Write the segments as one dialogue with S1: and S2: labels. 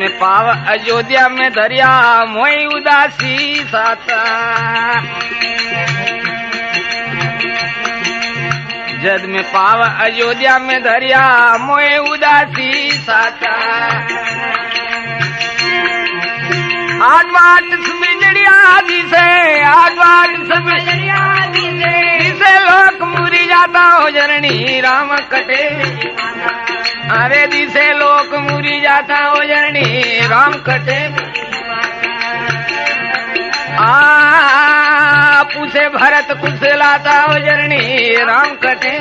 S1: में पाव अयोध्या में दरिया मोई उदासी साता। जद में पाव अयोध्या में दरिया मोए उदासी साता। आठ समझड़िया दिसे आठ समझड़िया दिसे लोक मुरी जाता हो जननी राम कटे। अरे दिसे लोक मुरी जाता हो जननी राम कटे। पूछे भरत कुछ लाता हो जननी राम कटे।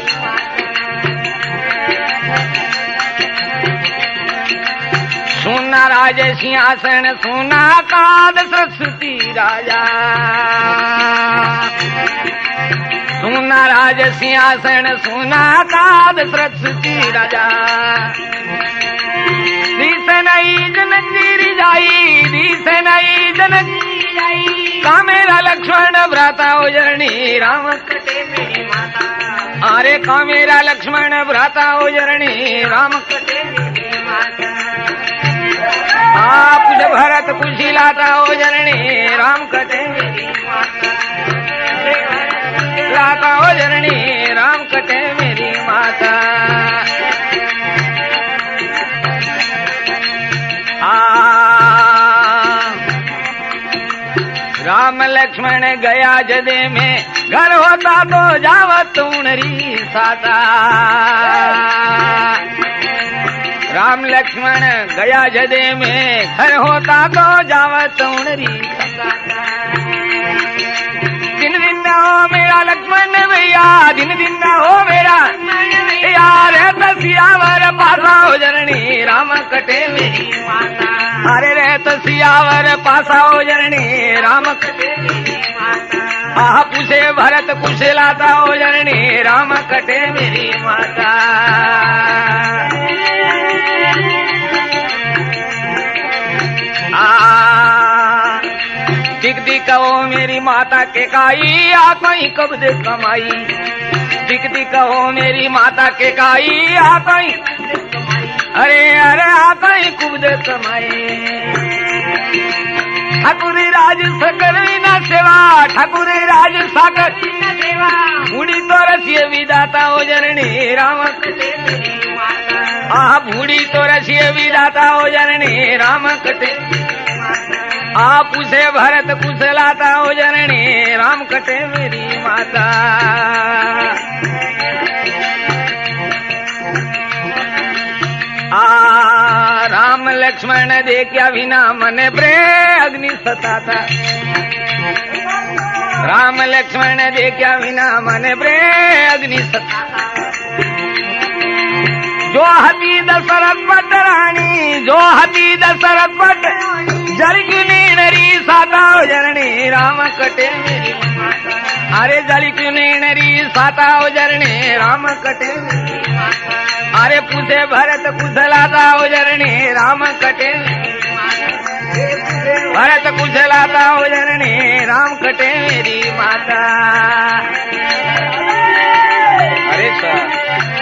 S1: सुना राज सिंहासन सुना काद सरस्वती राजा। सुना राज सिंहासन सुना काद सरस्वती राजा। दिसे नहीं जनक जाई दिसे नहीं जनक जाई। कामेरा लक्ष्मण भ्राता हो जननी राम कटे मेरी माता। अरे कामेरा लक्ष्मण भ्राता हो जननी राम कटे मेरी माता। कुछ भरत कुछ लाता हो जननी राम कटे मेरी माता। लाता हो जननी राम कटे मेरी माता। राम लक्ष्मण गया जदे में घर होता तो जावत उनरी साता। राम लक्ष्मण गया जदे में घर होता तो जावत उनरी साता। दिन दिन न हो मेरा लक्ष्मण भैया दिन दिन न हो मेरा यार सियावर पासा हो जननी राम कटे मेरी माता। अरे रहत सियावर पासा हो जननी राम कटे मेरी माता। पूछे भरत कुछ लाता हो जननी राम कटे मेरी माता। दिख दिख कहो मेरी माता के काई आ कहीं कब्ज कमाई। दिख दिख कहो मेरी माता के काई आ कहीं अरे अरे आ कहीं कुब्ज कमाई। ठाकुर राज सकल विना सेवा ठाकुर राज साकर सेवा। बूढ़ी तो रसिए विदाता हो जननी राम कटे मेरी माता। बूढ़ी तो रसिए विदाता हो जननी राम कटे। पूछे भरत कुछ लाता हो जननी राम कटे मेरी माता। राम लक्ष्मण देखा बिना मन प्रे अग्नि सताता। राम लक्ष्मण देखा बिना मन प्रे अग्नि सताता। जो हती दशरथ पट रानी जो हती दशरथ पट जल क्यों नरी साता हो जननी राम कटे मेरी माता। अरे जल क्यों नरी साता हो जननी राम कटे मेरी माता। अरे पूछे भरत कुछ लाता हो जननी राम कटे मेरी माता। भरत कुछ लाता हो जननी राम कटे मेरी माता। अरे सर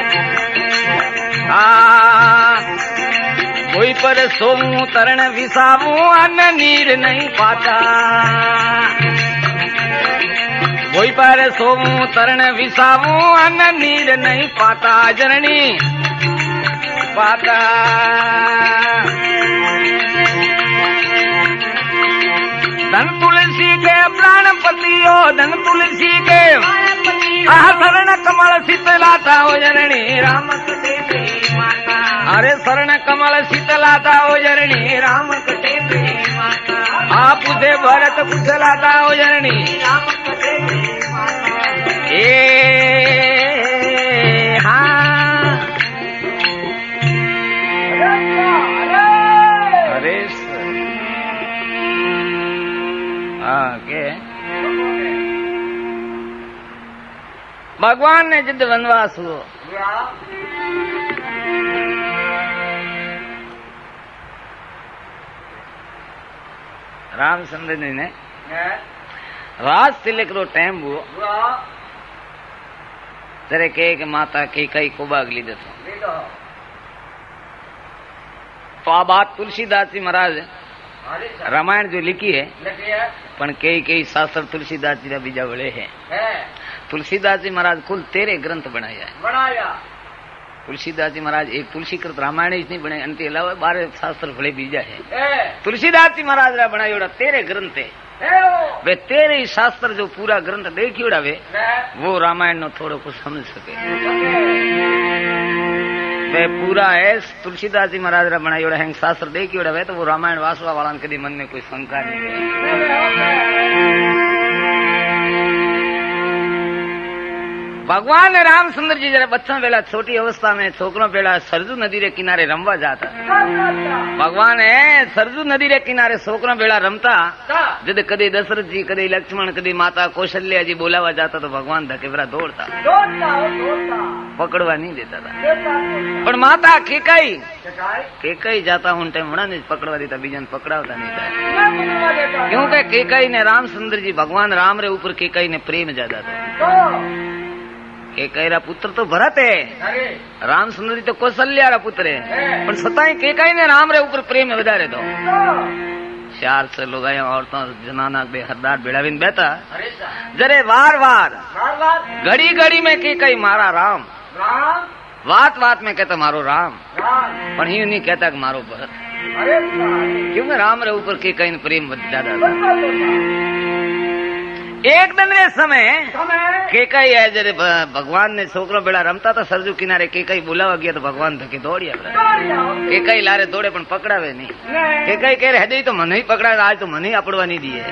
S1: कोई पर सोमू तरण विसावू अन्न नीर नहीं पाता। कोई पर सोमू तरण विसावू अन्न नीर नहीं पाता जननी पाता। धन तुलसी के प्राणपति हो धन तुलसी के शरण कमल शीतलाता हो जननी राम कटे मेरी माता। अरे शरण कमल शीतलाता हो जननी राम कटे मेरी माता। पूछे भरत कुछ लाता हो जननी राम कटे मेरी माता। अरे के भगवान ने जिद वनवास हुआ। रामचंद्र जी ने राज तिलक रो टाइम हुओ तेरे के माता की कई को बागली दो तो आ बात तुलसीदास जी महाराज रामायण जो लिखी है पण कई शास्त्र तुलसीदास जी का बीजा बड़े हैं। तुलसीदास जी महाराज कुल 13 ग्रंथ बनाया है। तुलसीदास जी महाराज एक तुलसीकृत रामायण ही नहीं बने, इनके अलावा 12 शास्त्र भले बीजा है। तुलसीदास जी महाराज रा बनायोड़ा 13 ग्रंथ है। वे 13 ही शास्त्र जो पूरा ग्रंथ देखियोड़ा वे वो रामायण नो थोड़ो कुछ समझ सके। वे पूरा है तुलसीदास जी महाराज रा बनायोड़ा है शास्त्र देखियोड़ा वे तो वो रामायण वासवा वाला कभी मन में कोई शंका नहीं है। भगवान रामचंद्र जी जरा बच्चा पेला छोटी अवस्था में छोकरों पेला सरजू नदी रे किनारे रमवा जाता। भगवान है सरजू नदी रे किनारे छोकरों पेला रमता। जब कदी दशरथ जी कदी लक्ष्मण कदी माता कौशल्या जी बोलावा जाता तो भगवान धकेबरा दौड़ता पकड़वा नहीं देता था। पर माता केकई जाता उन टाइम बड़ा नहीं पकड़वा देता, बीजन पकड़ावता नहीं था। क्योंकि केकई ने रामचंद्र जी भगवान राम रे ऊपर केकई ने प्रेम ज्यादा था। केकई पुत्र तो भरत है, रामचंद्र जी तो कौशल्या रा पुत्र है, पर सताई केकई ने राम रे ऊपर प्रेम वधारे दो। 400 लोग औरतों जनाना बे हरदार बेड़ावीन बैठा जरे वार घड़ी घड़ी में केकई मारा राम, बात में कहता मारो राम, पर ही नहीं कहता कि मारो भरत। क्योंकि राम रे ऊपर केकई ने प्रेम ज्यादा था। एक दिन रे समय केकई है जरे भगवान ने छोकरो बेड़ा रमता था सरजू किनारे केकई बुलावा गया तो भगवान धके दौड़िया। केकई लारे दौड़े पण पकड़ावे नहीं। केकई कह रहे तो मन ही पकड़ा, आज तो मन ही अपड़वा नहीं दिए।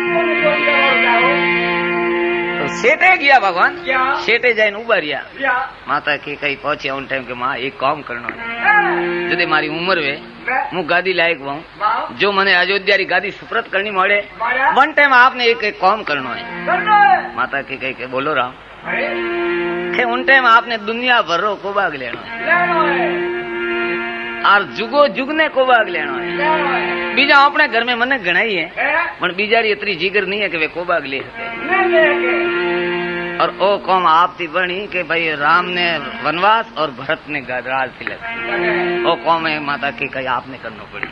S1: तो सेठे गया भगवान, सेठे जाइन उबा रिया। माता केकई पहुंची उन टाइम के मां एक काम करनो है जदे मारी उम्र वे मु गादी लायक हूँ जो मने अयोध्या री गादी सुप्रत करनी मोड़े वन टाइम आपने एक काम करनो है। माता केकई के बोलो राम के उन टाइम आपने दुनिया भर रो कोबाग लेनो है और जुगो जुग ने कोबाग लेनो है। बीजा अपने घर में मने गणाई है पण बीजारी इतनी जिगर नहीं है कि वे कोबाग ले सके। और ओ कौम आप थी बनी कि भाई राम ने वनवास और भरत ने राज तिलक। ओ कौम है माता की कही आपने करना पड़ी।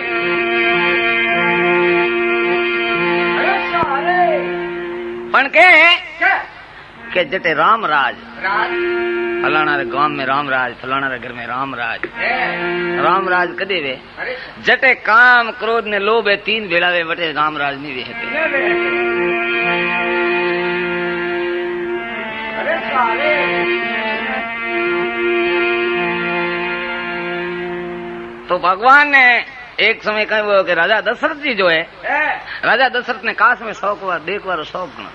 S1: पण के जटे राम राज फलाना रे गांव में राम राज, फलाना रे घर में राम राज कदे वे जटे काम क्रोध ने लोभ है 3 भेड़ा वे बटे राम राज नहीं वे। तो भगवान ने एक समय कहा वो कि राजा दशरथ जी जो है राजा दशरथ ने काश में शौक हुआ देखवारो शौक न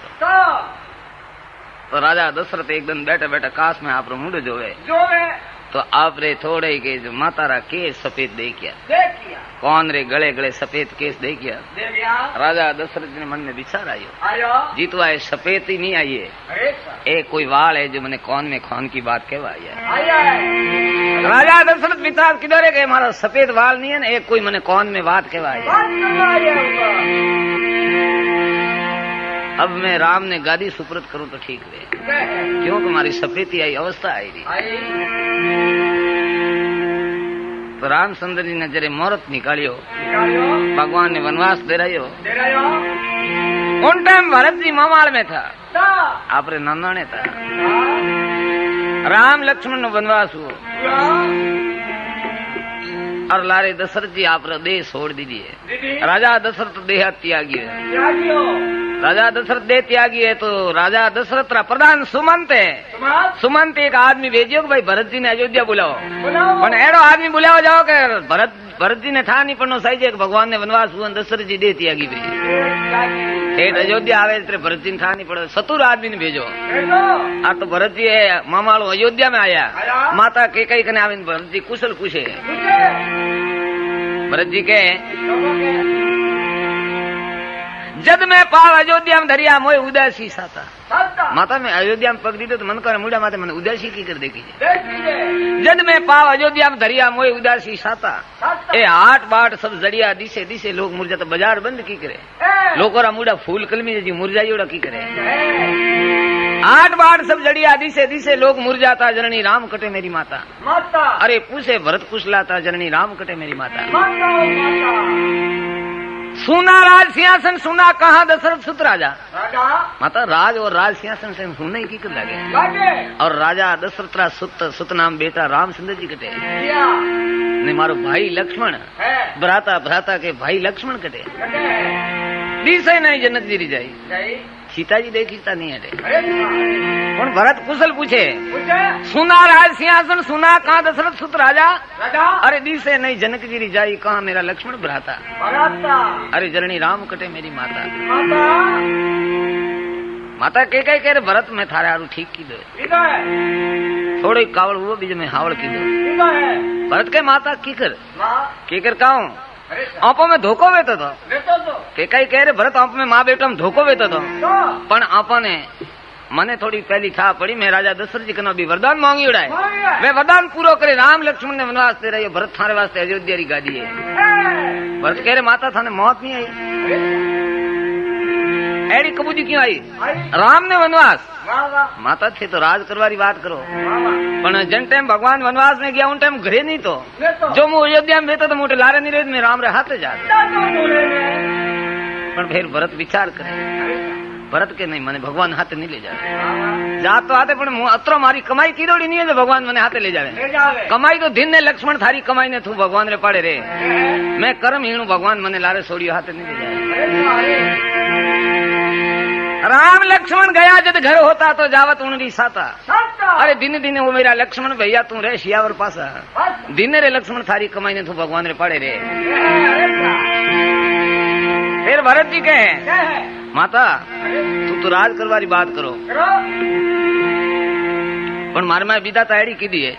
S1: तो राजा दशरथ एक दिन बैठे बैठे काश में आप मुंड जो है तो आप रे थोड़े के जो माता रा केस सफेद देखिया कौन रे गले गले सफेद केस देखिया। राजा दशरथ जी ने मन में विचार आयो जीतवा है सफेद ही नहीं आई है एक कोई वाल है जो मैंने कौन में कौन की बात कहवाई है। राजा दशरथ विचार किधर है हमारा सफेद वाल नहीं है ना एक कोई मैंने कौन में बात कहवाई है। अब मैं राम ने गादी सुप्रत करूं तो ठीक रहे क्योंकि हमारी सफेदी आई अवस्था आई थी। तो रामचंद्र जी ने जरे मुहूर्त निकालियो भगवान ने वनवास दे रही हो। उन टाइम भरत जी ममाल में था आपरे नंदाने था राम लक्ष्मण नो वनवास हुआ और लारे दशरथ जी आप देह छोड़ दीजिए। राजा दशरथ देह त्यागी है। राजा दशरथ दे त्यागी है तो राजा दशरथ रा प्रधान सुमंत है। सुमंत एक आदमी भेजियो कि भाई भरत जी ने अयोध्या बुलाओ पण एड़ो आदमी बुलाओ जाओ के भरत जी ने ठा नहीं पड़नो सही है कि भगवान ने वनवास हुआ दशरथ जी दे त्यागी ठेठ अयोध्या आवे तेरे भरत जी ने ठा नहीं पड़ो सतुर आदमी ने भेजो। आ तो भरत जी है मामालो अयोध्या में आया माता केकई कने आवे भरत जी कुशल पूछे। भरत जी के जद में पाव अयोध्या में धरिया मोए उदासी साता माता में अयोध्या में पग दी तो मन करे मुड़ा माते मन उदासी की कर देखी जद में पाव अयोध्या में धरिया मोए उदासी साता ए हाट बाट सब जड़िया दिसे दिसे लोग मुरझा तो बाजार बंद की करे लोकोरा मुड़ा फूल कलमी जी मुरझाई उड़ा की करे आठ बाट सब जड़िया दिसे दिसे लोग मुरझाता जननी राम कटे मेरी माता माता अरे पूछे भरत कुशलाता जननी राम कटे मेरी माता सुना राज सिंहासन सुना कहा दशरथ सुत राजा माता राज और राज सिंहासन से सुनने की कर लगे और राजा दशरथ सुत नाम बेटा रामचंद्र जी कटे ने मारो भाई लक्ष्मण भ्राता भ्राता के भाई लक्ष्मण कटे दिसे नहीं जन्नत जी जाई सीता जी देखीता नहीं है भरत कुशल पूछे सुना राज सिंहासन सुना कहाँ दशरथ सुत राजा अरे दिसे नहीं जनक गिरी जाई कहाँ मेरा लक्ष्मण भ्राता अरे जननी राम कटे मेरी माता माता के कह रहे भरत में थारे आरू ठीक की दो थोड़ी कावड़ वो बीज में हावड़ की दो भरत के माता कीकर काऊ आप में धोखो वेतो तो के कई कह रहे भरत आप में माँ बेटा में धोखो वेतो तो पण आपने मने थोड़ी पहली था पड़ी मैं राजा दशरथ जी का भी वरदान मांगी उड़ाए मैं वरदान पूरा करे राम लक्ष्मण ने वनवास दे रही भरत थारे वास्ते अयोध्या री गादी है भरत कह रहे माता थाने मौत नहीं आई एडी कबूजी क्यों आई राम ने वनवास माता थे तो राज करवारी बात करो पण जन टाइम भगवान वनवास में गया उन टाइम घरे नहीं तो जो मु अयोध्या में तो मोटे लारे नहीं रहे मैं राम रे हाथे जा पण फिर भरत विचार करे भरत के नहीं मने भगवान हाथे नहीं ले जाए जा तो आते पण अतरो मारी कमाई की दौड़ी नहीं है जो भगवान मने हाथे ले जावे कमाई तो दिन ने लक्ष्मण थारी कमाई ने तू भगवान रे पाड़े रे मैं कर्म हीणु भगवान मने लारे सोड़ियो हाथे नहीं ले जाए राम लक्ष्मण गया जब घर होता तो जावत उनरी साता अरे दिन दिन वो मेरा लक्ष्मण भैया तू रे शियावर पासा दिन रे लक्ष्मण थारी कमाई ने तू भगवान रे पाड़े रे फिर भरत जी कहे माता तू तो राज करवारी बात करो पण मारे में विदा ताड़ी की दी है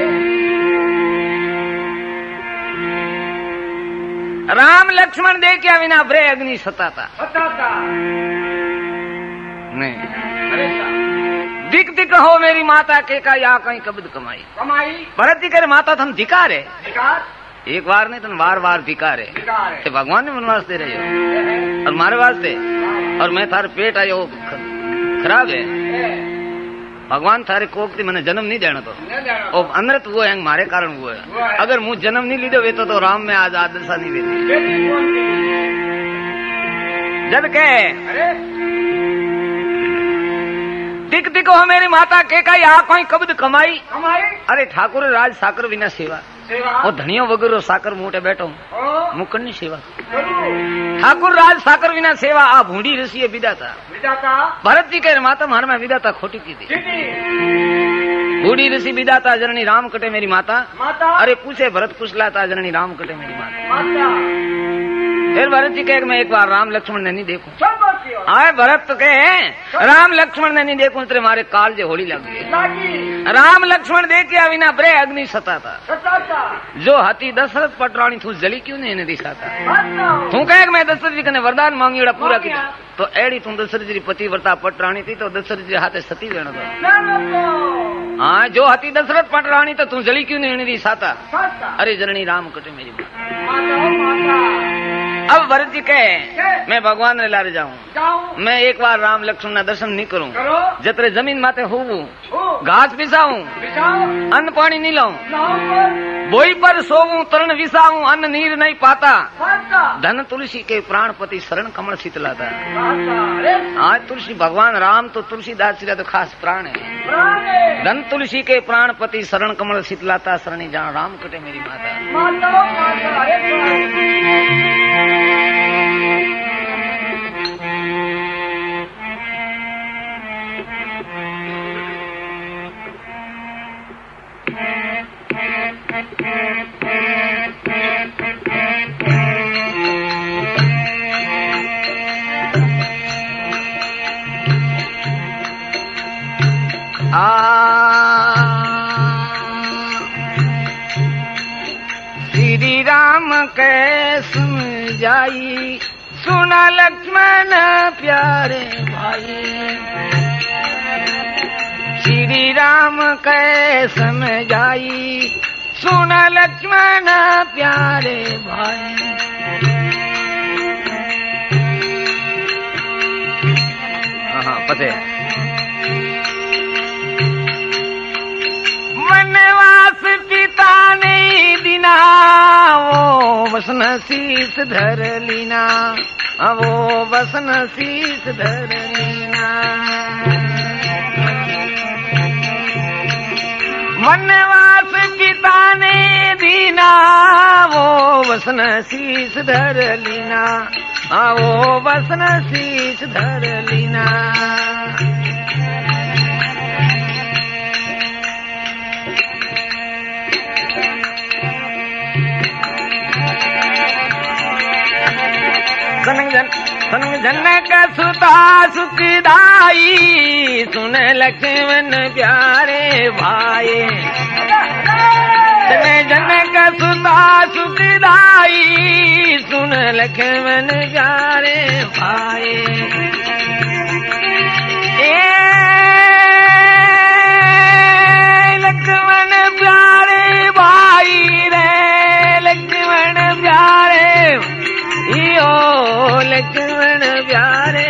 S1: राम लक्ष्मण देखिया विना भरे अग्नि सताता नहीं दिक दिक हो मेरी माता के का या कहीं कब्द कमाई भरत जी करे माता तुम धिकार है एक बार नहीं तुम बार बार धिकार है भगवान ने वनवास दे रहे हो और मारे वास्ते और मैं थारे पेट आयो खराब है भगवान थारे कोकती मैंने जन्म नहीं देना तो और अनृत वो है मारे कारण वो है अगर मुझ जन्म नहीं लीधो वेतो तो राम में आज आदर्शा नहीं देती जब के दिक दिक हो मेरी माता के का या कोई कब्द कमाई अरे ठाकुर राज साकर बिना सेवा वो धनियो वगैरह साकर मोटे बैठो मुकन्नी सेवा ठाकुर राज साकर बिना सेवा आ भूडी ऋषि विदाता भरत जी कह माता मार में विदाता खोटी की थी बूढ़ी ऋषि विदाता जननी राम कटे मेरी माता अरे पूछे भरत कुशलाता जननी राम कटे मेरी माता फिर भरत जी कहे मैं एक बार राम लक्ष्मण ने नहीं देखूं आए भरत तो कहे राम लक्ष्मण ने नहीं देखूं तेरे मारे काल जो होली लग गई राम लक्ष्मण देखिया विना ब्रे अग्नि सताता जो हती दशरथ पटरानी तू जली क्यों नहीं दिखाता तू कहे मैं दशरथ जी कने वरदान मांगी पूरा किया तो एड़ी तू दशरथ जी पति वर्ता पटरानी थी तो दशरथ जी हाथे सती वेण दो हाँ जो हती दशरथ पटरानी तो तू जली क्यों नहीं दिखाता अरे जननी राम कटे मेरी अब भरत जी कहे मैं भगवान ने लारे जाऊं मैं एक बार राम लक्ष्मण ना दर्शन नहीं करूं जतरे जमीन माते होवू घास बिसाऊं अन्न पानी नहीं लाऊं बोई पर सोवूं तरण विसाऊं अन्न नीर नहीं पाता धन तुलसी के प्राणपति शरण कमल शीतलाता आज तुलसी भगवान राम तो तुलसीदास जी का तो खास प्राण है धन तुलसी के प्राणपति शरण कमल शीतलाता शरणी जान राम कटे मेरी माता श्री राम के सुन जाई सुना लक्ष्मण प्यारे भाई, श्री राम कै समझाई, सुना लक्ष्मण प्यारे भाई। हाँ पते वनवास पिता ने दिना, वो बसन शीस धर लीना, वो बसन शीस धर लीना। वनवास पिता ने दीना, वो बसन शीस धर लीना, वो बसन शीस धर लीना। जनक सुता सुखदाई, सुन लक्ष्मण प्यारे भाई। जनक सुता सुखदाई, सुन लक्ष्मण प्यारे भाई। लक्ष्मण प्यारे भाई रे, लक्ष्मण प्यारे, यो लक्ष्मण प्यारे।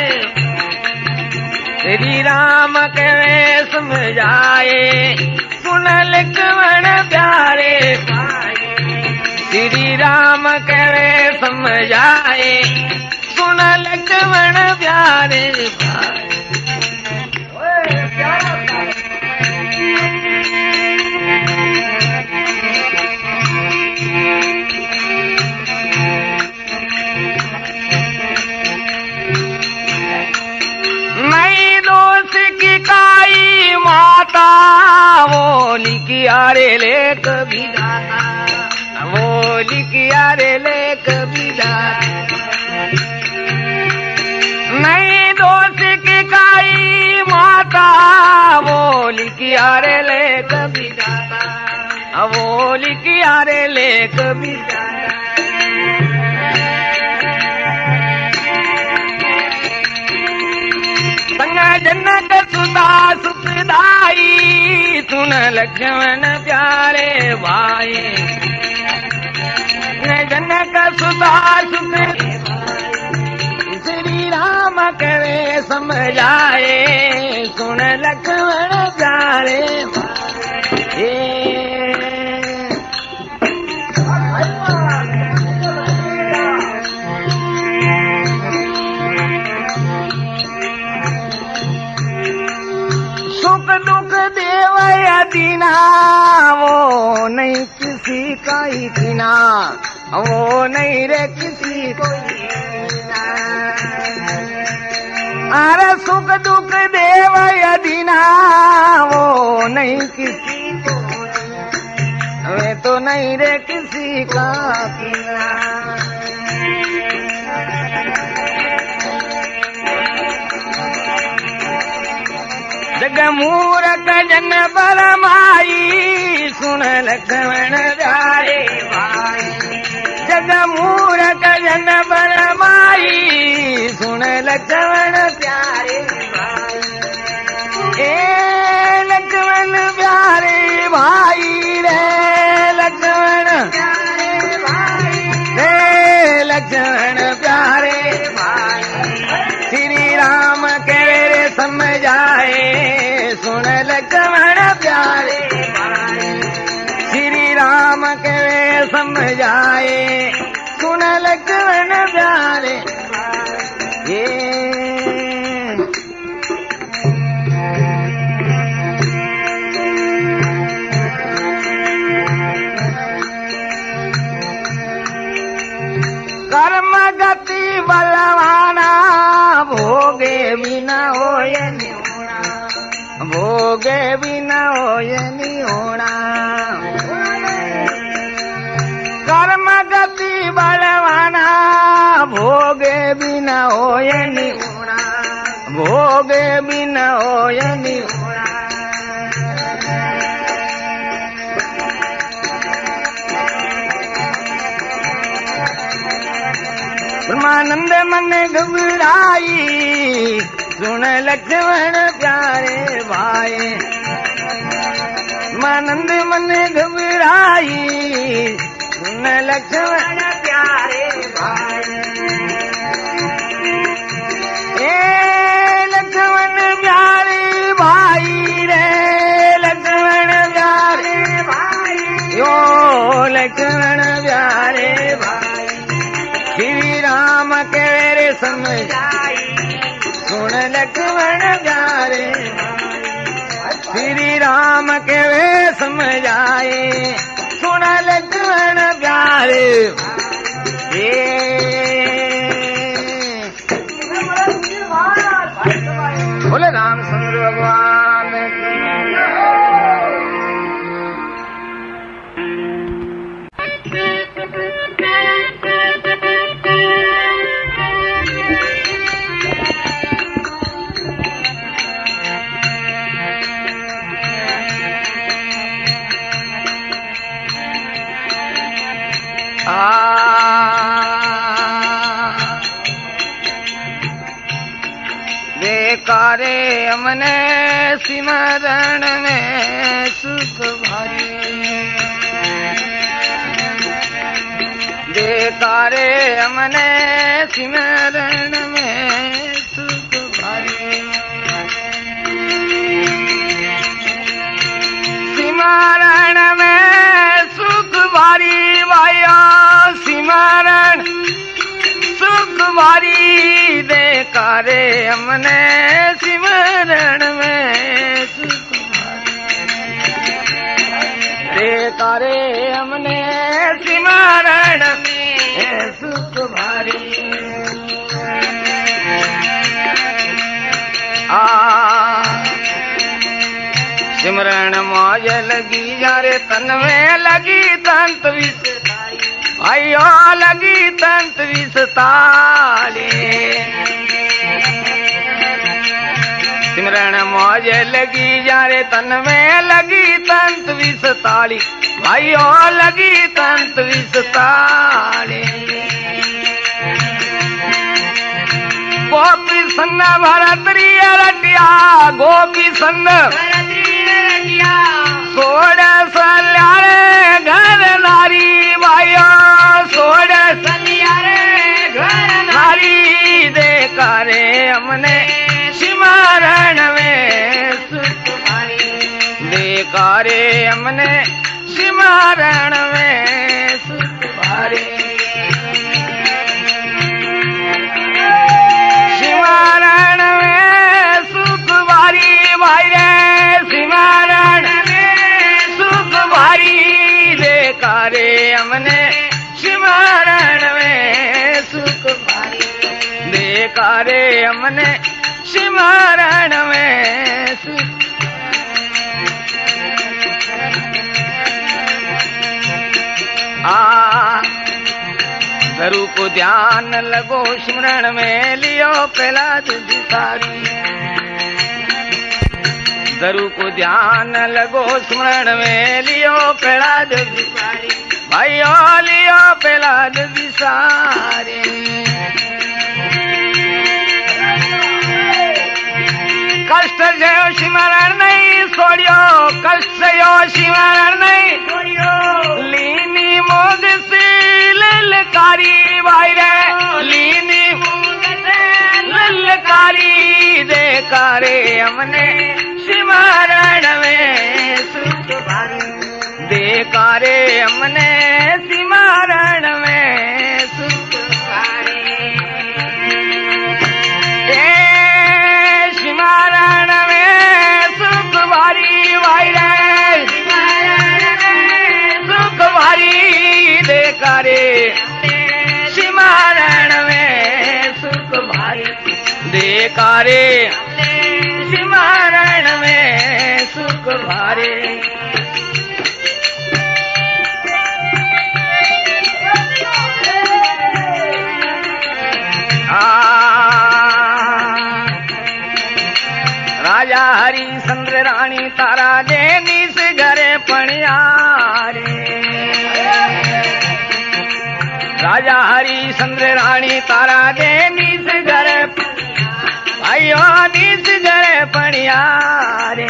S1: श्री राम कहे समझाए, सुन लक्ष्मण प्यारे भाई। श्री राम कहे समझाए, सुन लक्ष्मण प्यारे भाई। काई माता, वो लिखिया रे लेख विधाता, वो लिखिया रे लेख विधाता। नहीं दोष की काई माता, वो लिखिया रे लेख विधाता, वो लिखिया रे लेख विधाता। जनक सुता सुखदाई, सुन लक्ष्मण प्यारे भाई। जनक सुता सुखदाई, श्री राम करे समझाए, सुन लक्ष्मण प्यारे भाई। सुख दुख देव दीना, वो नहीं किसी का ही कीना, वो नहीं रे किसी को कीना। अरे सुख दुख देव दीना, वो नहीं किसी को, वे तो नहीं रे किसी का कीना। जग मूरत जन बरमाई, सुन लक्ष्मण प्यारे भाई। जग मूरत जन बरमाई, सुन लक्ष्मण प्यारे भाई। लक्ष्मण प्यारे भाई रे, लक्ष्मण प्यारे भाई रे, लक्ष्मण प्यारे भाई। श्री राम के समझाए, सुन लक्ष्मण प्यारे भाई। श्री राम के समझाए, सुन लक्ष्मण प्यारे भाई। कर्म गति बलवाना, भोगे बिना होय निहोना, भोगे बिना होय निहोना। कर्म गति बलवाना, भोगे बिना होय निहोना, भोगे बिना होय निहोना। ब्रह्मानंद मन घबराई सुन लक्ष्मण प्यारे भाई मानंद मन घबराई सुन लक्ष्मण प्यारे भाई लक्ष्मण प्यारे भाई रे लक्ष्मण प्यारे भाई यो लक्ष्मण प्यारे भाई श्री राम के रे समझाई सुन लक्ष्मण प्यारे श्री राम के वे समझाए सुन लक्ष्मण प्यारे बोले रामचंद्र भगवान देकारे हमने सिमरण में सुख भरे देकारे हमने सिमरण में सुख भरे सिमरण में सुख भारी भाया सिमरण सुख भारी देकारे हमने सिमरण में सुख देकारे हमने सिमरण में सुख भारी सिमरण मौज लगी जारे तन में लगी तंत विष आयो लगी तंत विषताले सिमरण मौज लगी जारे तन में लगी तंत विषताली भाइयों लगी तंत विषताले गोपी सन्न भरतरी रटिया गोपी सन्न सोड़ सल्यारे घर नारी भाइयों सोड़ सल्यारे घर नारी देकारे हमने सिमरण में सुख भारी देकारे हमने सिमरण में सुख भारी सिमरण में सुख भारी भाई रे सिमरण भारी देकारे हमने सिमरण में सुख भारी देकारे हमने सिमरण में सुख गुरु को ध्यान लगो सिमरण में लियो पहला सारी गुरु को ध्यान लगो स्मरण में लियो पहला भाइयों लियो पहला सारे कष्ट जो स्मरण नहीं छोड़ियो कष्ट जो स्मरण नहीं छोड़ियो लीनी मोद से ललकारी भाई रे लीनी ललकारी देकारे हमने सिमरण में सुख भारी देकारे हमने सिमरण में सुख भारी सिमरण में सुख भारी भाई रे सुख भारी देकारे सिमरण में सुख भारी देकारे सिमरण में सुख भारे राजा हरिश्चंद्र रानी तारा देनी से घरे पणियारे राजा हरिश्चंद्र रानी तारा दे नीस घर भाइयो नीस घर पड़िया रे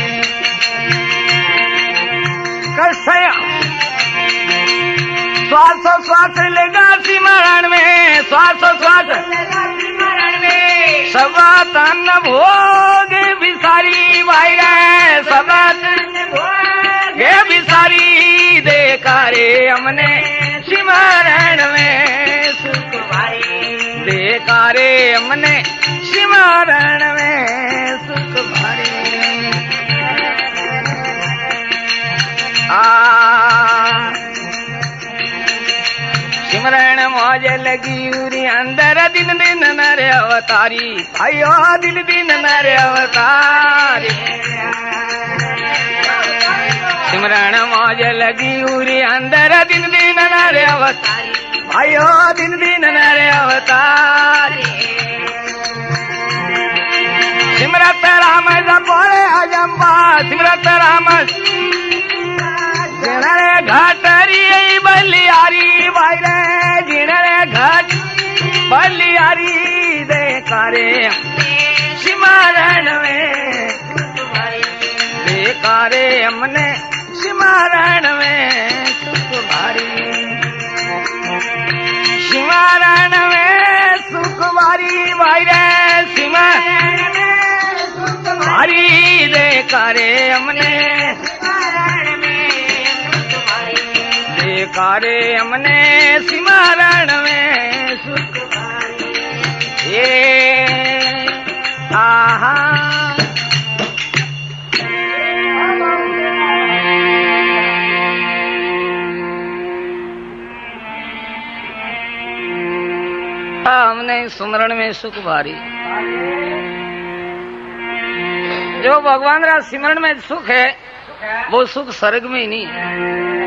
S1: कसया श्वास श्वास लगा सिमरण में श्वास श्वास सबा तन भोग बिसारी भाई सबा भोग बिसारी देखा रे हमने सिमरण में सुख भारी देखा रे हमने सिमरण में सुख भारी सिमरण मौज लगी उरी अंदर दिन दिन नर अवतारी आयो दिन दिन नर अवतारी सिमरण मौज लगी उरी अंदर दिन दिन नर अवतारी आयो दिन दिन नर अवतारी सिमरत राम जपोरे अजम्बा सिमरत राम घाटरी बलियारी भाई जिनरे घाट बलियारी देखा रे सिमरण में देखा रे हमने सिमरण में सुख भारी सिमरण में सुख भारी भाई रे सिमरण में सुख भारी देखा रे हमने देखा रे हमने सिमरण में सुख भारी ये आहा हमने सुमरण में सुख भारी जो भगवान रा सिमरण में सुख है वो सुख स्वर्ग में ही नहीं है।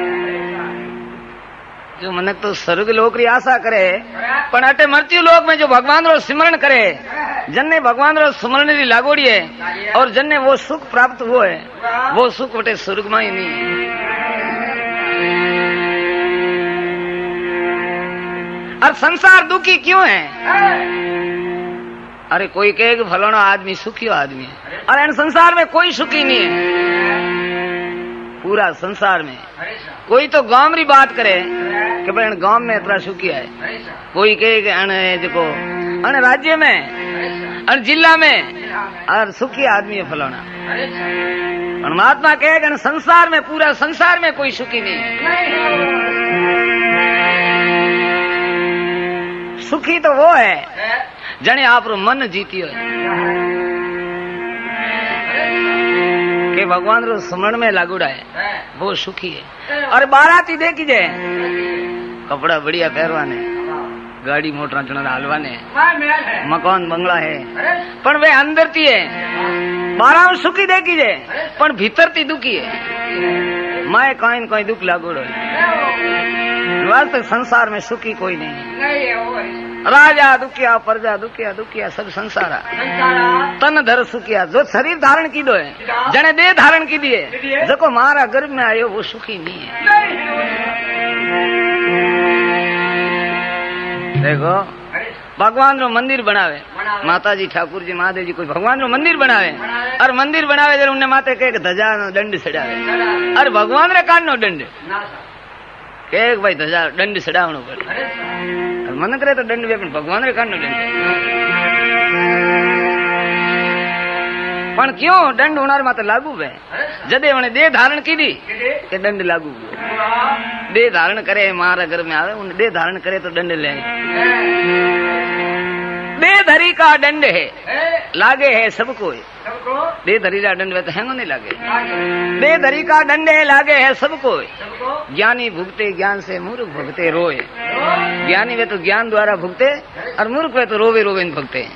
S1: जो मनक तो स्वर्ग लोक री आशा करे पण अटे मृत्यु लोक में जो भगवान रो सिमरण करे जन्ने भगवान रो सुमरण री लागोड़ी है और जन्ने वो सुख प्राप्त हुओ है वो सुख वटे स्वर्ग में ही नहीं है। और संसार दुखी क्यों है? अरे कोई कहे कि फलाना आदमी सुखी आदमी है और इन संसार में कोई सुखी नहीं है। पूरा संसार में कोई तो गांव री बात करे कि भाई गांव में इतना सुखी है, कोई कहे कि देखो अन राज्य में अन जिला में और सुखी आदमी है फलाना। और महात्मा कहे कि संसार में पूरा संसार में कोई सुखी नहीं है। सुखी तो वो है जने आप रो मन जीतियो कि भगवान रो स्मरण में लागूड़ा है वो सुखी है। और बाराती देखी जाए कपड़ा बढ़िया पहरवाने गाड़ी मोटर चढ़ा हलवाने मकान बंगला है पण वे अंदर थी है बारा सुखी देखी जाए पण भीतर थी दुखी है। माए कहीं कहीं दुख लागूड़ो वास्तव संसार में सुखी कोई नहीं। राजा दुखिया प्रजा दुखिया दुखिया सब संसार तन धर सुखिया जो शरीर धारण की दो है जने देह धारण की दिए जो मारा गर्भ में आयो वो सुखी नहीं है। देखो भगवान रो मंदिर बनावे माता जी ठाकुर जी महादेव जी कोई भगवान रो मंदिर बनावे और मंदिर बनावे जब उन्हें माते कहे ध्वजा नो दंड चढ़ावे और भगवान रे कान नो दंड कहे भाई ध्वजा दंड चढ़ावनो पड़े और मन करे तो दंड वे भगवान रे कान नो दंड पण क्यों दंड होनार माते लागू वे जदे उन्हें देह धारण की दी के दंड लागू देह धारण करे मारा घर में आवे उन्हें देह धारण करे तो दंड ले। देह धरी का दंड है लागे है सबको देह धरी का दंड वे तो हैंगो नहीं लागे। देह धरी का दंड है लागे है सबको ज्ञानी भुगते ज्ञान से मूर्ख भुगते रोए। ज्ञानी वे तो ज्ञान द्वारा भुगते और मूर्ख वे तो रोवे रोवे भुगते।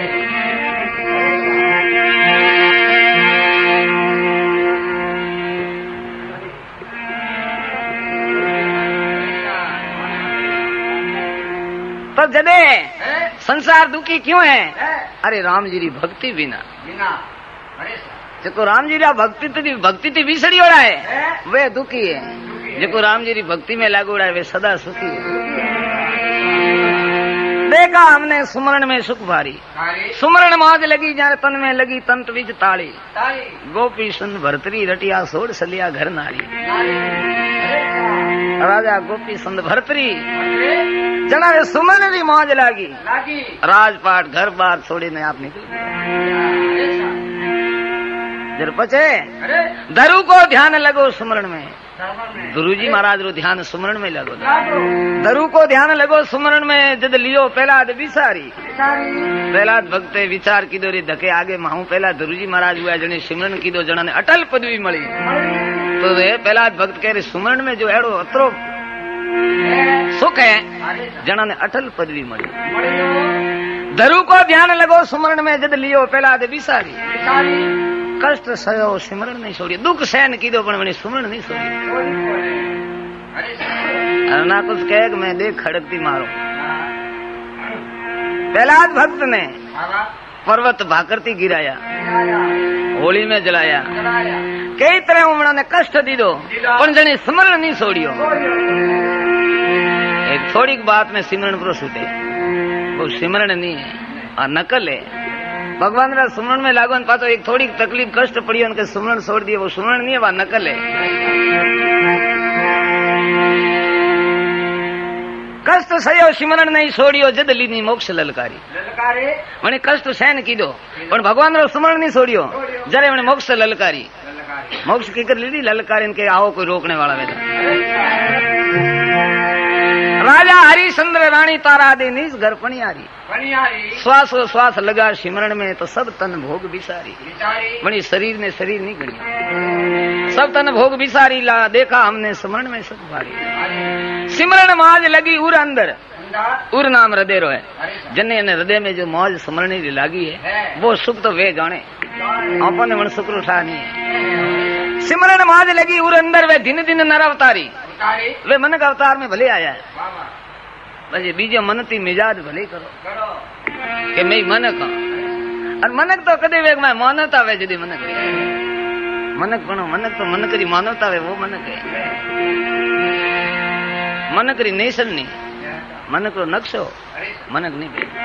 S1: तो जदे संसार दुखी क्यों है? अरे राम जी री भक्ति बिना जो राम जी भक्ति थी विसड़ी हो रहा है वे दुखी है। जो राम जी री भक्ति में लागू रहा है वे सदा सुखी है। देखा हमने सुमरण में सुख भारी, सुमरण मौज लगी जाने तन में लगी तंत बीच ताली, गोपी सुन भरतरी रटिया सोड़ सलिया घर नारी। राजा गोपी सुन भरतरी जना सुमरण री मौज लागी, राजपाट घर बार छोड़ी ने आप निकल जर पचे धरु को ध्यान लगो सुमरण में, गुरुजी महाराज रो ध्यान सुमरण में लगो, धरु को ध्यान लगो सुमरण में। जद लियो पहला विसारी, पहला भक्ते विचार कीधो रे धके आगे माहू पहला गुरुजी महाराज हुआ जने सिमरन कीधो जना ने अटल पदवी मળી, तो वे पहला भक्त कह रे सुमरण में जो एड़ो अतरो सुख है जना ने अटल पदवी मળી। धरु को ध्यान लगो सुमरण में जद लियो पहला विसारी, कष्ट सयो सिमरण नहीं छोड़ी, दुख सहन कीधो पण मने सुमरण नहीं छोड़ी। ना कुछ कहे कि मैं देख खड़कती मारो। प्रहलाद भक्त ने पर्वत भाकरती गिराया, होली में जलाया, कई तरह उमड़ा ने कष्ट दीदो पण जने सिमरण नहीं छोड़ियो। एक थोड़ी बात में सिमरण करो छूटे, वो सिमरण नहीं है और नकल है। भगवान रा सुमरण में लागो ने पाछो एक थोड़ी तकलीफ कष्ट पड़ी उनके सुमरण छोड़ दिए, वो सुमरण नहीं है, वह नकल है। कष्ट सयो सिमरण नहीं छोड़ियो जद लीनी मोक्ष ललकारी, मने कष्ट सहन कीधो पण भगवान रो सुमरण नहीं छोड़ियो जरे मने मोक्ष ललकारी। मोक्ष की कर लीधी ललकारी इनके आओ कोई रोकने वाला वेदा। राजा हरिश्चंद्र रानी तारा दे निज घर पनियारी, श्वास श्वास लगा सिमरण में तो सब तन भोग बिसारी, बनी शरीर ने शरीर नहीं गणी, सब तन भोग बिसारी ला देखा हमने सिमरण में सुख भारी। सिमरण मौज लगी उर अंदर, उर नाम हृदय रो है, जने हृदय में जो मौज सिमरण की लागी है वो सुख तो वे जाने, अपन मन सुख उठा नहीं है। सिमरण मौज लगी उर अंदर वे दिन दिन नर अवतारी, वे मन का अवतार में भले आया है, बस बीजे मनती मिजाज भले करो कि मैं मनक हूं। और मनक तो कदे वे मैं मानवता वे जदी मनक है, मनक बनो मनक तो मनक री मानवता वे वो मनक है। मनक री नेशन नहीं, मनक रो नक्शो मनक नहीं है।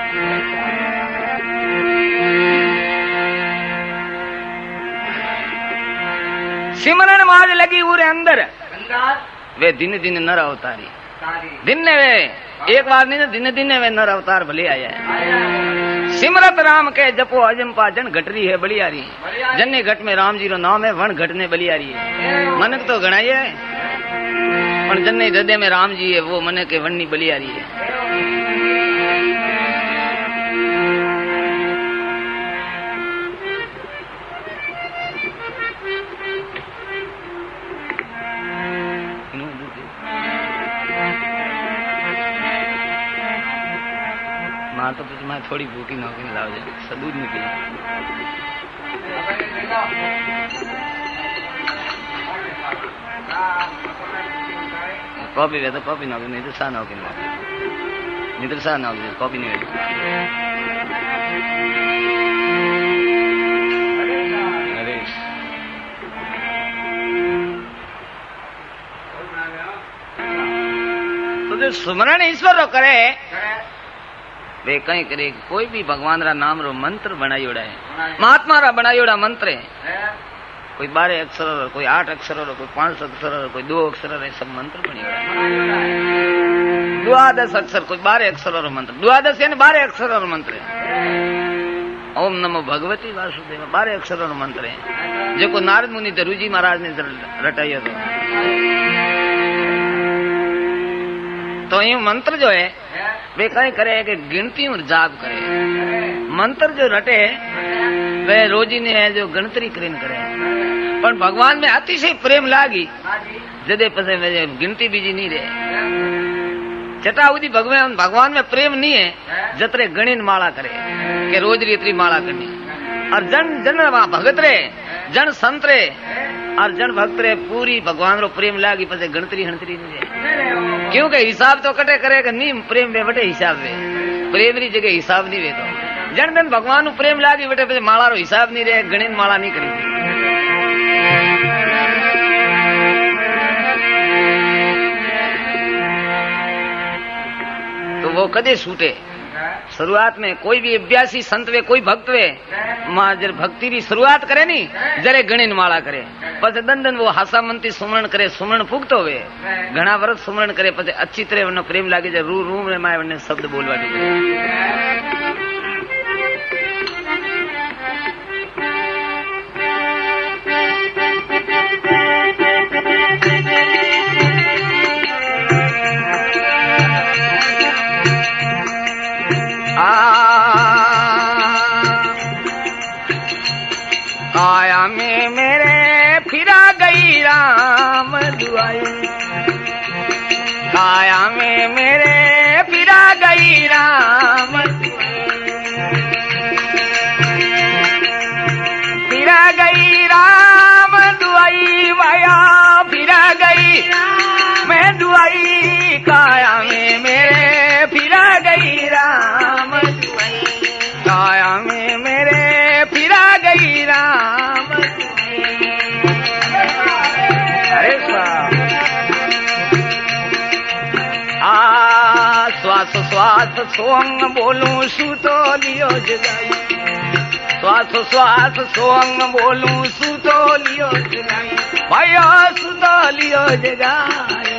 S1: सिमरण मौज लगी उरे अंदर वे दिन दिन नर अवतारी, दिन ने वे एक बार नहीं दिन दिन वे नर अवतार भले आया है। सिमरत राम के जपो अजंपा जन घटरी है बलियारी, जन्ने घट में राम जी रो नाम है वन घटने बलियारी है। मनक तो घणाई है पण जन्ने हृदय में राम जी है वो मन के वन्नी बलियारी है। मां तो कुछ मैं थोड़ी भूखी नौकरी लाओ जाए दूध नहीं पी कॉफी वे तो कॉफी नौकरी नहीं तो सा नौकरी नहीं तो सा नौकरी कॉफी नहीं अरे तो जो सुमरण ईश्वर रो करे वे कहीं करे कोई भी भगवान रा नाम रो मंत्र बनायोड़ा है, महात्मा रा बनायोड़ा मंत्र है। कोई 12 अक्षर रो, कोई 8 अक्षर रो, कोई 5 अक्षर रो, कोई 2 अक्षर रो, सब मंत्र बनायोड़ा है। 12 अक्षर कोई 12 अक्षर रो मंत्र, 12 यानी 12 अक्षर रो मंत्र है। ओम नमो भगवती वासुदेव 12 अक्षर रो मंत्र है, जो को नारद मुनि धरुजी महाराज ने रटायो तो ये मंत्र जो है वे कहीं करे कि गिनती और जाप करे। मंत्र जो रटे वे रोजी ने है जो गणतरी करीन करे, पर भगवान में अतिशय प्रेम लागी जदे पसे गिनती बीजी नहीं रहे। चटाउदी भगवान में प्रेम नहीं है जतरे गणिन माला करे कि रोज री इतनी माला करनी। और जन जन भगत रे जन संत रे और जन भक्त रे पूरी भगवान रो प्रेम लागी पसे गणतरी हणतरी नहीं रहे, क्योंकि हिसाब तो कटे करेगा नहीं प्रेम वे बटे हिसाब वे प्रेम री जगह हिसाब नहीं वे तो जन जन भगवान नु प्रेम लागी बटे पसे माला रो हिसाब नहीं रहे, गणिन माला नहीं करी तो वो कदे छूटे शुरुआत में कोई भी अभ्यासी संत वे कोई भक्त वे मां जर भक्ति की शुरुआत करे नी जरे गणिन माला करे पछे दंदन वो हासा मनती सुमरण करे सुमरण फूकतो वे घना वर्ष सुमरण करे पछे अच्छी तरह उन्हें प्रेम लागे जे रू रू में माए उन्हें शब्द बोलवा दे काया में मेरे फिरा गई राम दुआई काया में मेरे फिरा गई राम फिरा गई राम दुआई माया फिरा गई मैं दुआई काया में मेरे फिरा गई राम दुआई काया में मेरे फिरा गई राम अरे श्वास श्वास सोंग बोलूं सूतो लियो जगाई श्वास श्वास सोंग बोलूं सूतो लियो जगाई भाइयो सूतो लियो जगाई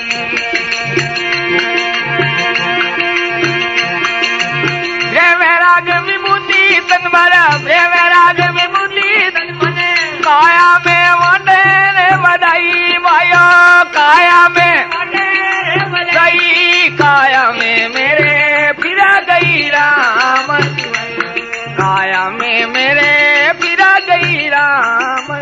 S1: प्रेम राग विभूति तन मारा प्रेम राग विभूति तन मने काया में वडे रे बधाई भाइयो काया में गई काया में मेरे फिरा गई राम काया में मेरे फिरा गई राम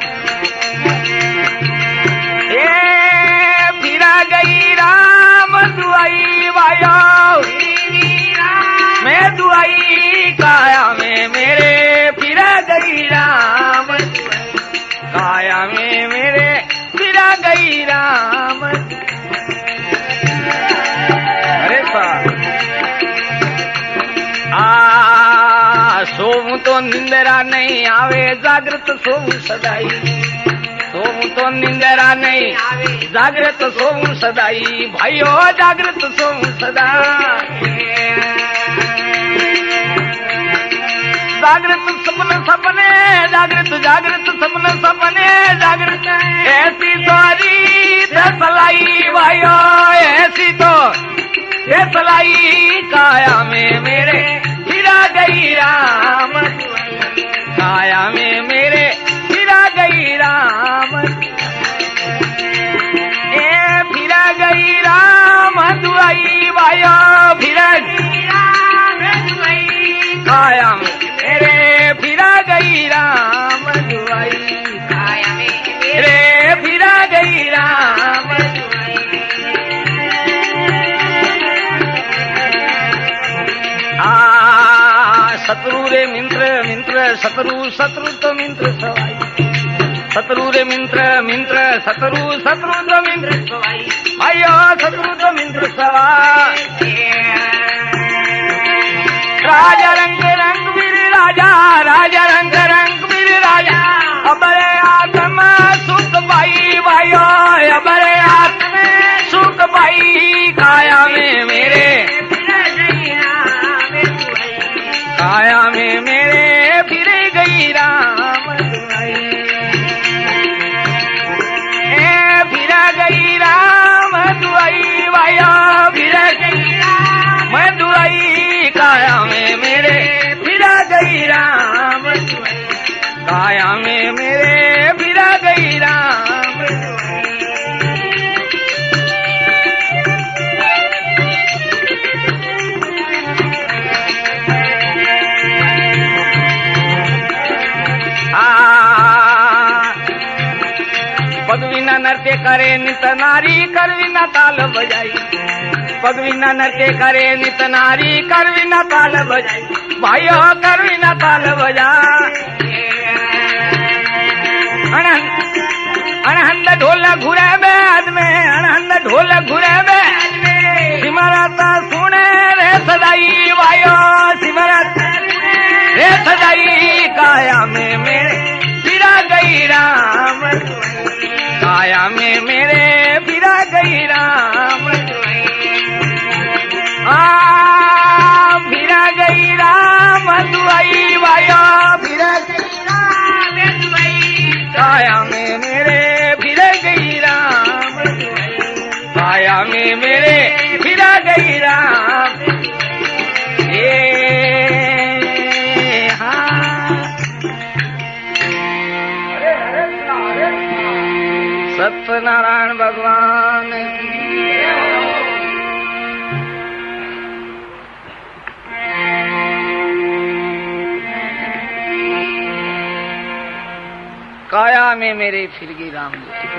S1: ए फिरा गई राम दुआई भाइयो मैं दुआई काया में मेरे फिरा गई राम काया में मेरे फिरा गई राम अरे सोऊं तो निंदरा नहीं आवे जागृत सोऊं सदाई सोऊं तो निंदरा नहीं आवे जागृत सोऊं सदाई भाइयों जागृत सोऊं सदाई जागृत सपने सपने जागृत जागृत सपने सपने जागृत ऐसी तोरी सलाई भाइयो ऐसी तो ये सलाई काया में मेरे फिरा गई राम काया में मेरे फिरा गई राम ए फिरा गई राम दुआई भाइयो फिरा गई राम दुआई काया में मेरे फिरा गई राम दुआई काया में मेरे फिरा गई राम शत्रु रे मिंत्र मिंत्र शत्रु शत्रु तो मिंत्र सवाई शत्रु रे मिंत्र मिंत्र शत्रु शत्रु तो मिंत्र सवाई आयो शत्रु तो मिंत्र सवाई राजा रंग रंग वीर राजा राजा रंग रंग वीर राजा अबरे आत्मा सुख पाई भाइयो अबरे आत्मा सुख पाई काया में मेरे काया में मेरे फिर गई राम दुआई ए फिरा गई राम दुआई भाइया फिर गई राम दुआई काया में मेरे फिरा गई राम दुआई काया में मेरे फिरा गई राम पगविना नृत्य करे नित नारी करविना ताल बजाई पगविना नृत्य करे नित नारी करविना ताल बजाई भाइयों करविना ताल बजा अनहंद ढोल घुरे बैद में अनहंद ढोल घुरे बैद में सिमरता सुने रे सदाई भाइयों सिमरता रे सदाई काया में मेरे फिरा गई राम काया में मेरे फिरा गई राम फिरा सत्यनारायण भगवान काया में मेरे फिर गई राम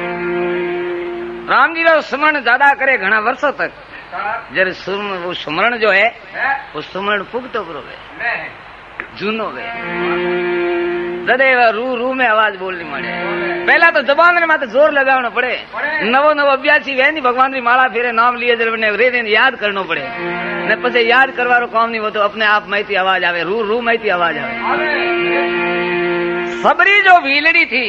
S1: जी रो सुमरण ज्यादा करे घना वर्षों तक जरे वो सुमरण जो है वो सुमरण पुगतो बरोबे जूनो वे जदे रू रू में आवाज बोलनी पड़े पहला तो जबान में माथे जोर लगावनो पड़े नवो नवो अभ्यासी वे नहीं भगवान री माला फेरे नाम लिए जरने रे रे याद करनो पड़े ने पछे याद करवारो काम नहीं वो तो अपने आप में आवाज आवे रू रू में आवाज आवे सबरी जो भीलड़ी थी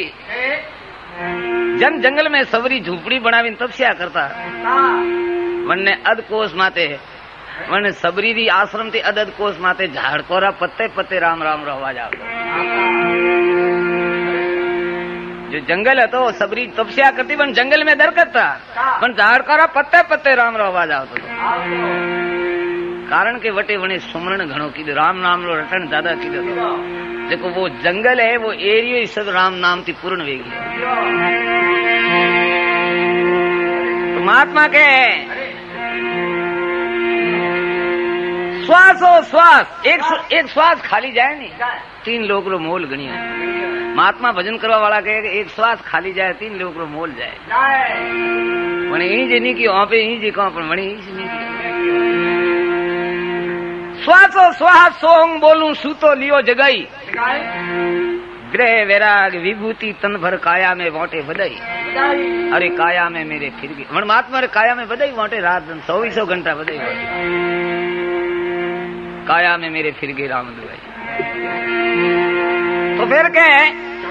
S1: जन जंगल में सबरी झूपड़ी बनावी तपस्या करता वन्ने अध कोस माते वन्ने सबरी री आश्रम थी अद कोस माते झाड़कोरा पत्ते पत्ते राम राम रो आवाज आवतो जो जंगल है तो सबरी तपस्या करती पण जंगल में दर करता पण झाड़कोरा पत्ते पत्ते राम रो आवाज आवतो कारण के वटे वने सुमरण घणो कीधो राम नाम रो रटन ज्यादा कीधो देखो वो जंगल है वो एरियो सब राम नाम थी पूर्ण वेगी तो महात्मा के श्वासो श्वास एक श्वास खाली जाए नहीं 3 लोग रो मोल गणिया महात्मा भजन करवा वाला कहे एक श्वास खाली जाए 3 लोग रो मोल जाए वने इनी जे नी की वहां पे इनी जे कहां पर वने श्वासो श्वास सोंग बोलूं सूतो लियो जगाई ग्रह वैराग विभूति तन भर काया में वाटे बधाई अरे काया में मेरे फिर गई मन महात्मा रे काया में बधाई वाटे रात दिन 24 घंटा बधाई काया में मेरे फिर गई राम दुआई तो फिर कहे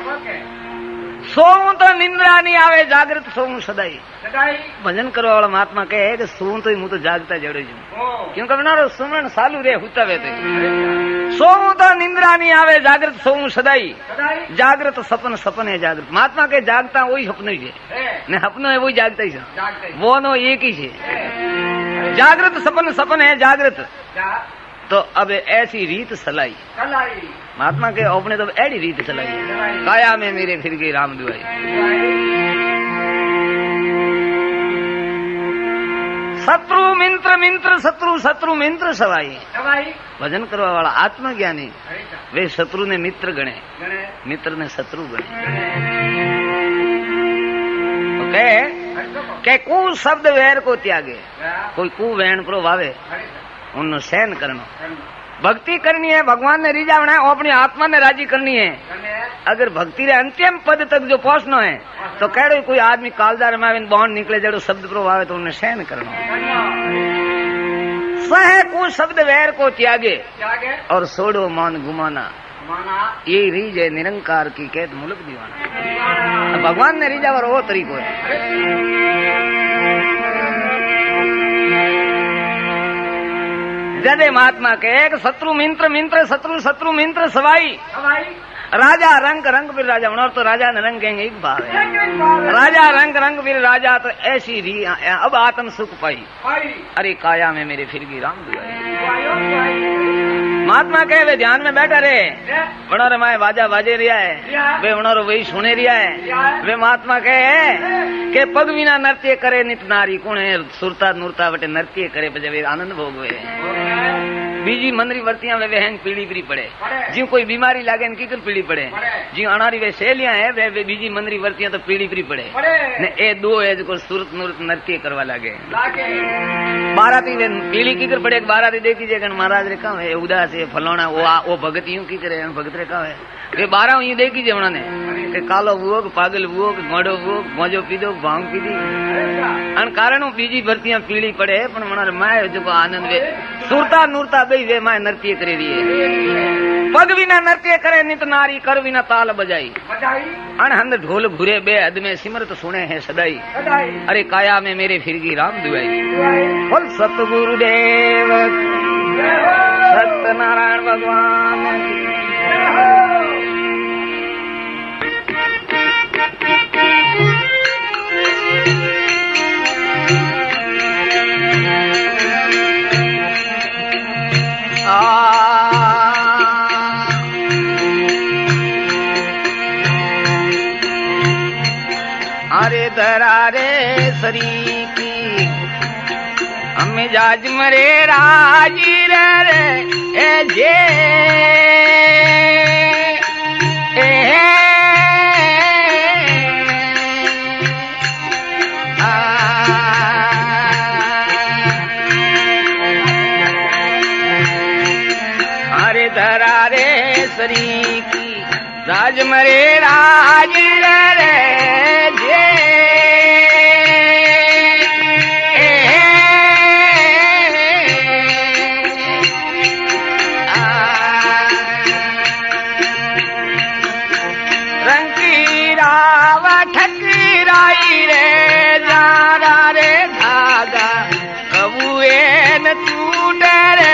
S1: सोऊं तो निंद्रा नहीं आवे जागृत सोऊं सदाई भजन करवा वाला महात्मा कहे कि सोऊं तो मुंह तो जागता जड़े क्योंकि बनारो सुमरण सालू रे हुता वेते सोऊं तो निंद्रा नहीं आवे जागृत सोऊं सदाई जागृत सपन सपन है जागृत महात्मा के जागता वही सपन ही है ने सपनो है वही जागता ही है वो नो एक ही है जागृत सपन सपन है जागृत तो अब ऐसी रीत सलाई महात्मा के अपने तो ऐडी रीत सलाई काया में मेरे फिर गई राम दुआई शत्रु मिंत्र मिंत्र शत्रु शत्रु मिंत्र सवाई भजन करवा वाला आत्मज्ञानी वे शत्रु ने मित्र गणे मित्र ने शत्रु गणे के कु शब्द वैर को त्यागे कोई कु वैन प्रो वावे उन्नो सहन करना भक्ति करनी है भगवान ने रिझावना है अपनी आत्मा ने राजी करनी है अगर भक्ति रे अंतिम पद तक जो पहुंचना है तो कह रहे कोई आदमी कालदार में बाहर निकले जड़ो शब्द प्रो आवे तो उन्हें सहन करना सह को शब्द वैर को त्यागे और सोड़ो मान गुमाना ये रीज है निरंकार की कैद मुल्क दीवाना भगवान ने रिझावर वो तरीको है जदे महात्मा के शत्रु मिंत्र मिंत्र शत्रु शत्रु मिंत्र सवाई राजा रंग रंग फिर राजा और तो राजा ने रंग कहेंगे एक भाव है राजा रंग रंग फिर राजा तो ऐसी री अब आत्म सुख पाई अरे काया में मेरे फिर गई राम दुआई महात्मा कहे वे ध्यान में बैठा रहे वनोर माए बाजा बाजे रिया है वे वनोर वही सुने रिया है वे महात्मा कहे के पग बिना नृत्य करे नित नारी कुण सुरता नुरता बटे नृत्य करे बजे वे आनंद भोगवे बीजी मंदरी वर्तियां वे वहन पीड़ी पीड़ी पड़े जी कोई बीमारी लागे की कर पीड़ी पड़े जी अनारी वे सहेलियां है वे बीजी मंदरी वर्तियां तो पीड़ी पीड़ी पड़े ने ए दो है जो सुरत नुरत नृत्य करवा लागे बाराती वे पीड़ी की कर पड़े बाराती देखी जे महाराज रे कहा है उदास है फलाना वो भगत यूं की करे भगत रे कहा है वे 12 यूं देखी जे उन्होंने के कालो वो पागल वो गोडो वो गोजो पीदो भांग पीदी अन कारण बीजी भर्तियां पीड़ी पड़े पण मनार माय जो आनंद वे सुरता नूरता बई वे माय नृत्य करे रही है पग बिना नृत्य करे नित नारी कर बिना ताल बजाई अनहंद ढोल घुरे बे हद में सिमरत सुने है सदाई अरे काया में मेरे फिरगी राम दुआई बोल सतगुरुदेव सत्यनारायण भगवान अरे दरारे सरी की हमें जाज मरे राजी रे ए जे अरे दरारे सरी की राज मरे राज रे जे रंगी राव ठकराई रे जारा रे धागा कबुए न टूट रे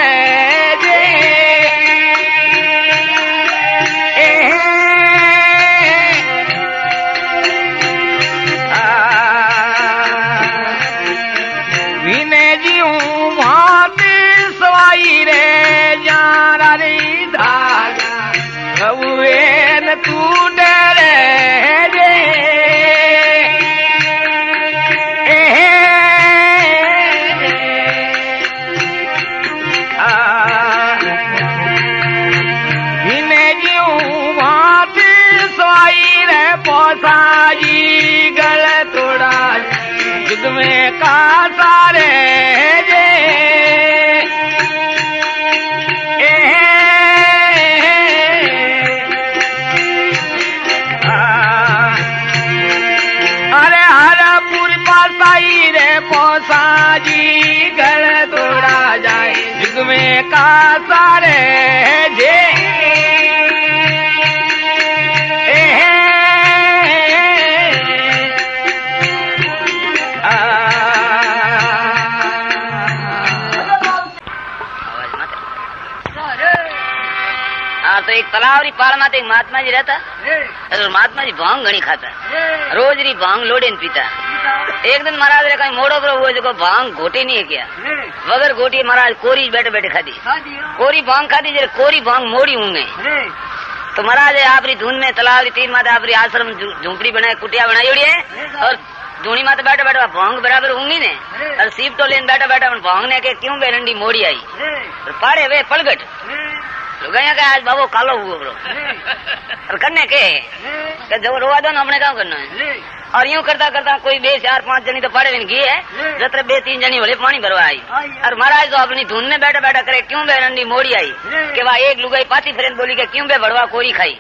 S1: टूट रे इन्हें जीऊं भात स्वाई रे पोसाजी गल तोड़ा युग में का सारे पोसाजी गल तोड़ा जाए युग में का सारे जे तो एक तलावरी पाल माते एक महात्मा जी रहता और महात्मा जी भांग घणी खाता रोज री भांग लोडे न पीता। एक दिन महाराज रे कहीं मोड़ो पर हुआ जो भांग घोटे नहीं है क्या वगर घोटी महाराज कोरी बैठे बैठे खादी कोरी भांग खादी जरे कोरी भांग मोड़ी होंगे तो महाराज आपरी धुन में तलावरी तीन माते आपरी आश्रम झोंपड़ी बनाए कुटिया बनाई हुई है और धूनी माते बैठे बैठे भांग बराबर होंगी ने और सीप तो लेन बैठे बैठे भांग ने के क्यों बेरंडी मोड़ी आई और पाड़े वे पलगट गया का आज बाबू कालो हुआ ब्रो और करने के जब रोवा दो ना अपने काम करना है और यूं करता करता कोई 2 4 5 जनी तो पड़े भी गई है जत्र 2 3 जनी बोले पानी भरवा आई और महाराज तो अपनी धुन में बैठा बैठा करे क्यों बे रंडी मोड़ी आई के वहाँ एक लुगाई पाती फ्रेंड बोली के क्यों बे भड़वा कोरी खाई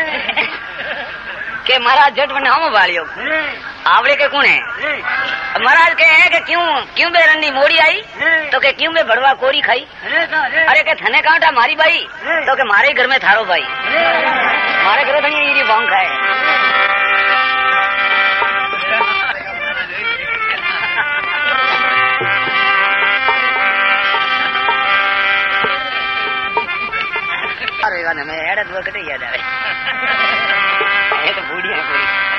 S1: के महाराज झट बने हम बालियो आवड़े के कौन है महाराज के हैं कि क्यों बे रंडी मोड़ी आई तो के क्यों बे भड़वा कोरी खाई अरे के थने कांटा मारी भाई तो के मारे घर में थारो भाई मारे घर धनी भांग खाए अरे मैं एड़ा दो कटे याद आवे तो बूढ़ी है पूरी